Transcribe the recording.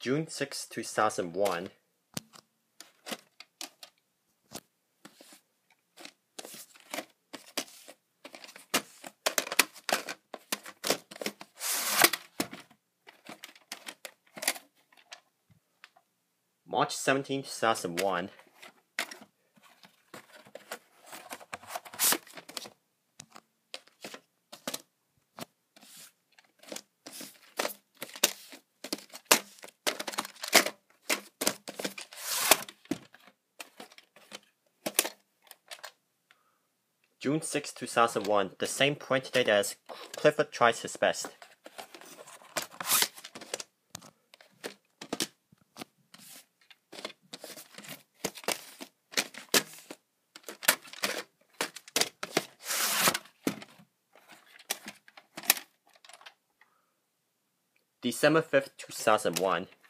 June 6, 2001. March 17, 2001. June 6, 2001, the same print date as Clifford Tries His Best. December 5th, 2001.